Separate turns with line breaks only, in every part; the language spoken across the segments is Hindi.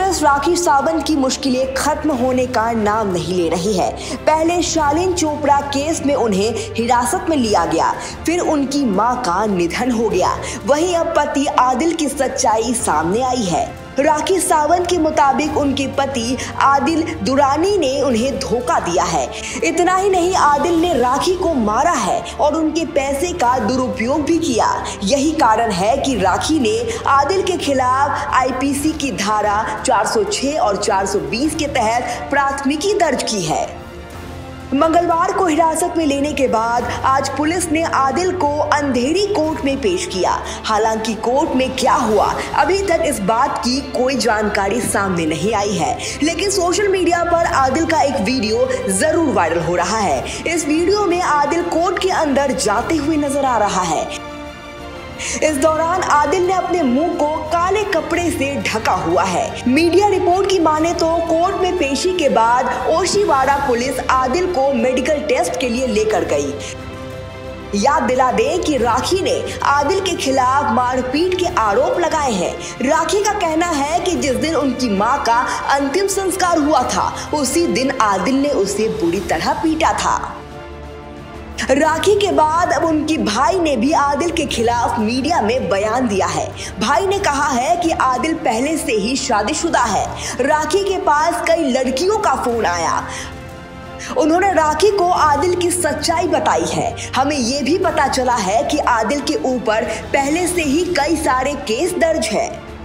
एक्ट्रेस राखी सावंत की मुश्किलें खत्म होने का नाम नहीं ले रही है। पहले शालीन चोपड़ा केस में उन्हें हिरासत में लिया गया, फिर उनकी मां का निधन हो गया। वहीं अब पति आदिल की सच्चाई सामने आई है। राखी सावंत के मुताबिक उनके पति आदिल दुरानी ने उन्हें धोखा दिया है। इतना ही नहीं, आदिल ने राखी को मारा है और उनके पैसे का दुरुपयोग भी किया। यही कारण है कि राखी ने आदिल के खिलाफ आईपीसी की धारा 406 और 420 के तहत प्राथमिकी दर्ज की है। मंगलवार को हिरासत में लेने के बाद आज पुलिस ने आदिल को अंधेरी कोर्ट में पेश किया। हालांकि कोर्ट में क्या हुआ, अभी तक इस बात की कोई जानकारी सामने नहीं आई है, लेकिन सोशल मीडिया पर आदिल का एक वीडियो जरूर वायरल हो रहा है। इस वीडियो में आदिल कोर्ट के अंदर जाते हुए नजर आ रहा है। इस दौरान आदिल ने अपने मुंह को काले कपड़े से ढका हुआ है। मीडिया रिपोर्ट की माने तो कोर्ट में पेशी के बाद ओशीवाड़ा पुलिस आदिल को मेडिकल टेस्ट के लिए लेकर गई। याद दिला दें कि राखी ने आदिल के खिलाफ मारपीट के आरोप लगाए हैं। राखी का कहना है कि जिस दिन उनकी मां का अंतिम संस्कार हुआ था, उसी दिन आदिल ने उसे बुरी तरह पीटा था। राखी के बाद अब उनकी भाई ने भी आदिल के खिलाफ मीडिया में बयान दिया है। भाई ने कहा है कि आदिल पहले से ही शादीशुदा है। राखी के पास कई लड़कियों का फोन आया। उन्होंने राखी को आदिल की सच्चाई बताई है। हमें ये भी पता चला है कि आदिल के ऊपर पहले से ही कई सारे केस दर्ज है।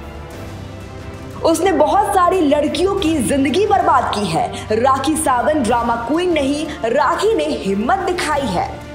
उसने बहुत सारी लड़कियों की जिंदगी बर्बाद की है। राखी सावंत ड्रामा क्वीन नहीं, राखी ने हिम्मत दिखाई है।